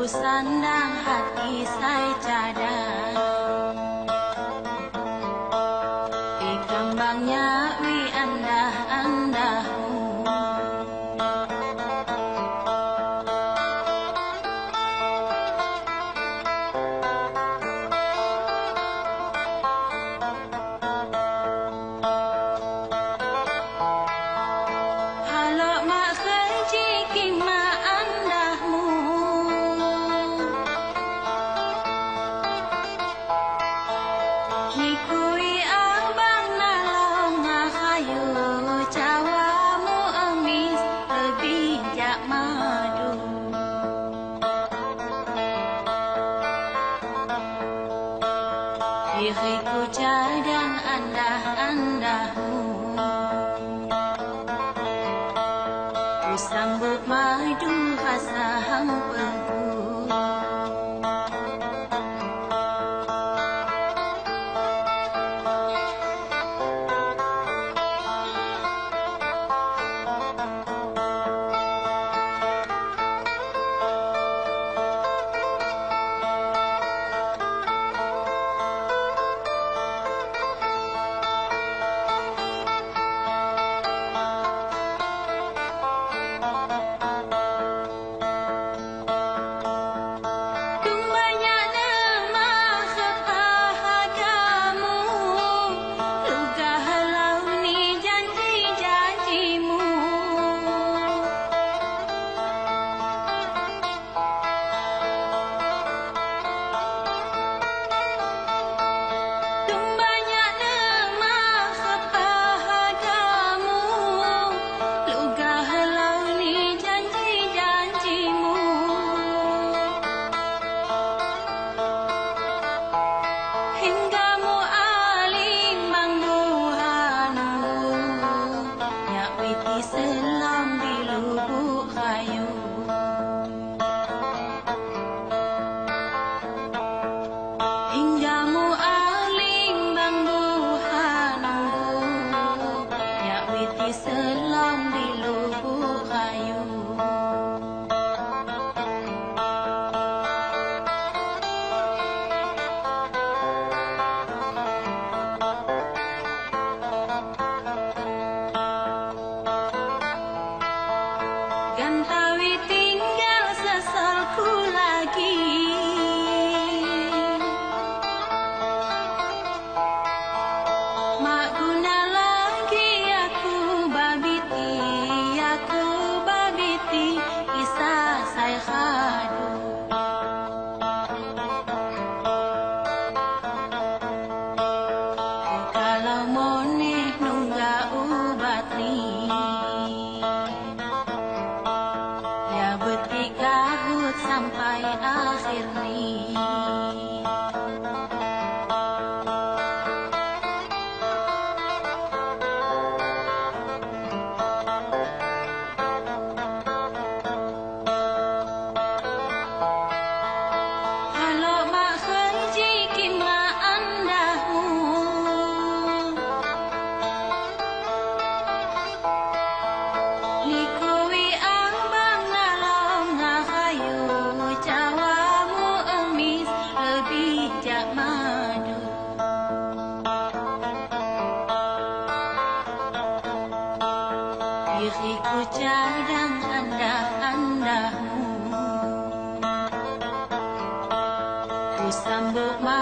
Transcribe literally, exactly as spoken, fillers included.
sandang hati saya cadang, di kembangnya wi andah-andahmu. Halo mak kerji kima andahmu, nikui abang nalong ngahayu cawamu emis lebih jak madu. Diriku cadang andah-andahmu, ku sambut madu rasa hampaku. Selam di lubuk kayu, hingga mu aling bang buhanu, ya witi selam di lubuk kayu. Gantawi tinggal sesalku lagi, mak guna lagi aku babiti, aku babiti kisah saya khadu. Kalau moneh nunggak ubat ni, kahut sampai akhir ni. Halo mak kerji kima andahmu, nikui abang nalong ngahayu cawamu emis lebih jak madu. Diriku cadang andah-andahmu, ku sambut